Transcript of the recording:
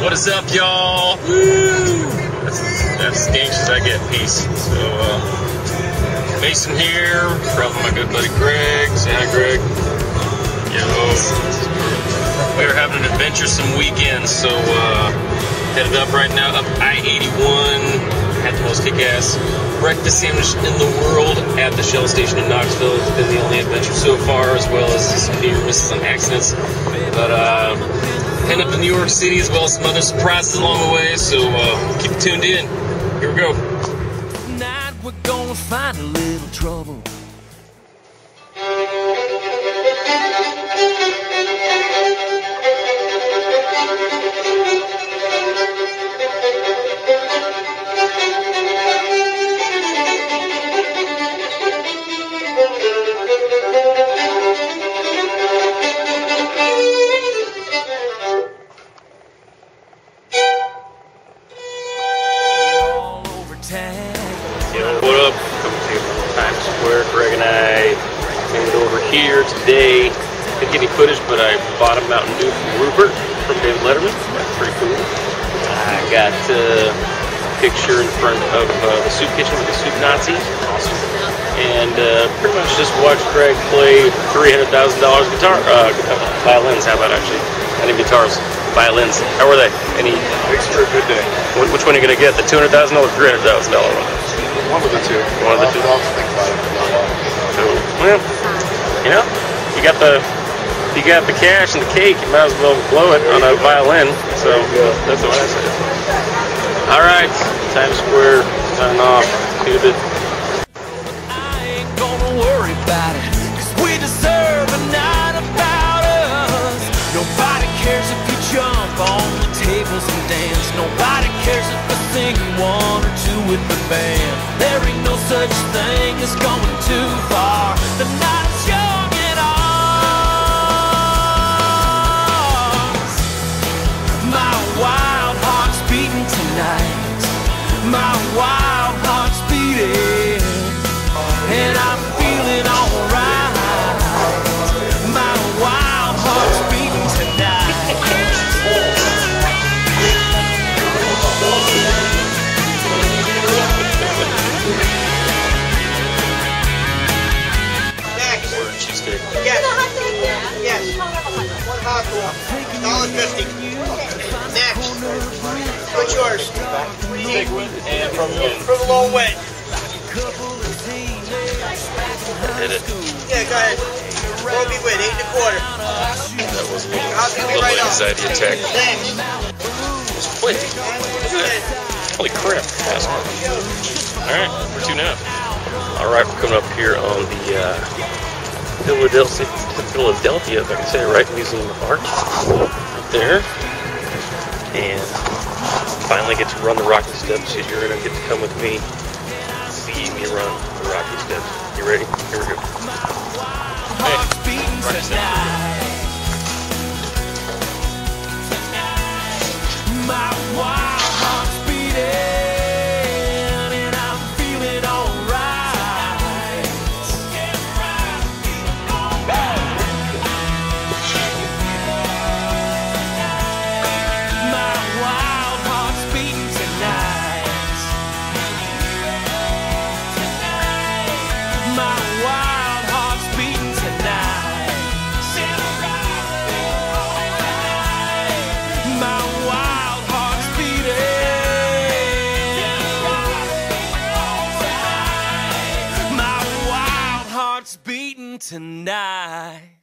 What is up, y'all? Woo! That's as anxious as I get. Peace. So, Mason here from my good buddy Greg. Say hi, Greg. Yo. We are having an adventuresome weekend, so headed up right now, up I-81. Had the most kick-ass breakfast sandwich in the world at the Shell station in Knoxville. It's been the only adventure so far, as well as some near misses and accidents. But heading up to New York City, as well as some other surprises along the way. So keep tuned in. Here we go. Tonight we're gonna find a little trouble. Yo, what up? Coming to you from Times Square. Greg and I made it over here today. Didn't get any footage, but I bought a Mountain Dew from Rupert from David Letterman. That's pretty cool. I got a picture in front of the soup kitchen with the soup Nazi. Awesome. And pretty much just watched Greg play $300,000 guitar, violins. How about actually? Not even guitars. Violins. How were they? Any? Thanks for a good day. Which one are you gonna get? The $200,000 or $300,000 one? One of the two. One of the two. I'll think about it. Cool. Well, you know, you got the cash and the cake. You might as well blow it on a violin. So that's what I say. All right, Times Square signing off. See you in a bit. I ain't gonna worry about it, 'cause we deserve a night about us. Nobody cares if you jump on the tables and dance. Nobody cares if we sing one or two with the band. There ain't no such thing as going too far. The night's young and ours. My wild heart's beating tonight. My wild heart's beating, and I'm feeling alright. My wild heart's beating tonight. Cheesecake. Yes. Yes. One hot dog. $1.50. Next. What's yours? Big one and from Provolone wet. Hit it. Yeah, go ahead. Roby wet, 8 1/4. That was a I'll give you little right off. anxiety attack. Next. Wait, isn't it? Holy crap. Alright, we're 2-0. Alright, we're coming up here on the Philadelphia, if I can say it right, Museum of Art. Right there. And finally get to run the Rocky Steps. You're going to get to come with me. See me run the Rocky Steps. You ready? Here we go. Hey, Rocky Steps. My wild heart's beating, and I'm feeling alright. My wild heart's beating tonight. My wild heart's beating tonight. My wild heart's beating. My wild heart's beating tonight.